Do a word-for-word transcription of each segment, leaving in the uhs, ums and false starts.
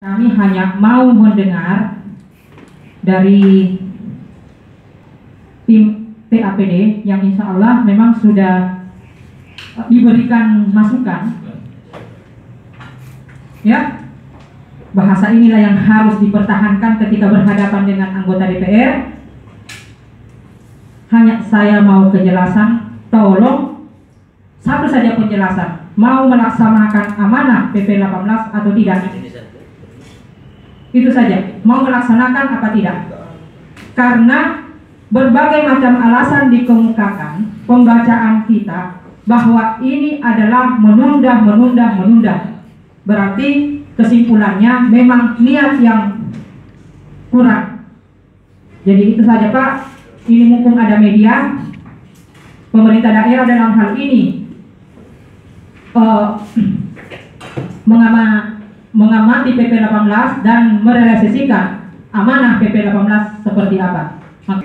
Kami hanya mau mendengar dari tim P A P D yang insya Allah memang sudah diberikan masukan. Ya, bahasa inilah yang harus dipertahankan ketika berhadapan dengan anggota D P R. Hanya saya mau kejelasan, tolong satu saja penjelasan, mau melaksanakan amanah P P delapan belas atau tidak? Itu saja, mau melaksanakan apa tidak? Karena berbagai macam alasan dikemukakan pembacaan kita bahwa ini adalah menunda, menunda, menunda. Berarti kesimpulannya memang niat yang kurang. Jadi itu saja Pak. Ini mumpung ada media, pemerintah daerah dalam hal ini uh, mengamati mengamati P P delapan belas dan merealisasikan amanah P P delapan belas seperti apa.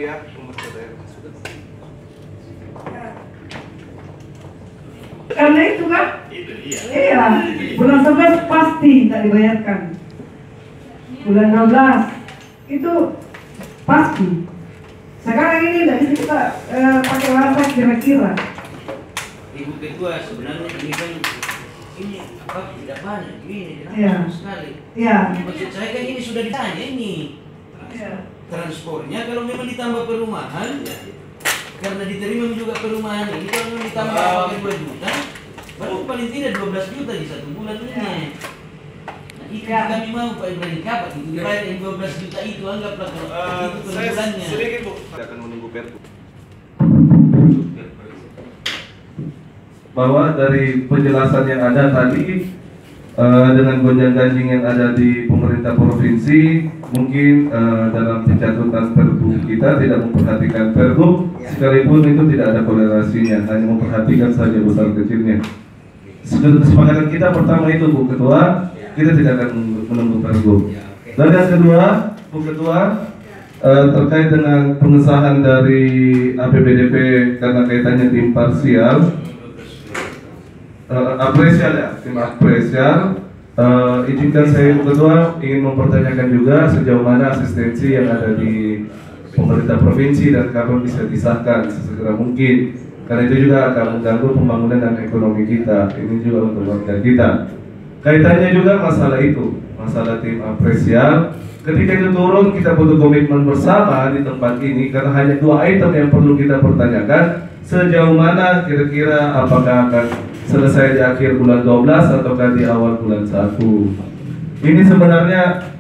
Karena itu kan, iya, bulan sebelas pasti tidak dibayarkan. Bulan dua belas itu pasti. Sekarang ini tidak bisa kita eh, pakai bahasa kira-kira. Ibu Ketua, sebenarnya ini kan ini apa tidak banyak ini ya. sekali. Iya. Maksud saya kan ini sudah ditanya ini. Ya. Transportnya kalau memang ditambah perumahan, ya, karena diterima juga perumahan ini kalau memang ditambah pakai dua juta, baru paling tidak dua belas juta di satu bulan ini. Ya. Nah, itu Ya. kami mau Pak Ibrahim kapan itu dibayar yang dua belas juta itu anggaplah kalau Uh, itu per saya bulannya. sedikit Bu, saya akan menunggu Perpu. Bahwa dari penjelasan yang ada tadi uh, dengan gonjang-ganjing yang ada di pemerintah provinsi, mungkin uh, dalam pencatutan Perpu kita tidak memperhatikan Perpu, sekalipun itu tidak ada kolerasinya, hanya memperhatikan saja besar kecilnya. Kesepakatan kita pertama itu Bu Ketua, kita tidak akan menunggu Perpu. Dan yang kedua, Bu Ketua, uh, terkait dengan pengesahan dari A P B D P karena kaitannya tim parsial. Uh, apresial ya, tim apresial. Uh, izinkan saya Ketua ingin mempertanyakan juga sejauh mana asistensi yang ada di pemerintah provinsi dan kapan bisa disahkan sesegera mungkin. Karena itu juga akan mengganggu pembangunan dan ekonomi kita. Ini juga untuk warga kita. Kaitannya juga masalah itu, masalah tim apresial. Ketika itu turun, kita butuh komitmen bersama di tempat ini karena hanya dua item yang perlu kita pertanyakan. Sejauh mana kira-kira apakah akan selesai di akhir bulan dua belas ataukah di awal bulan satu. Ini sebenarnya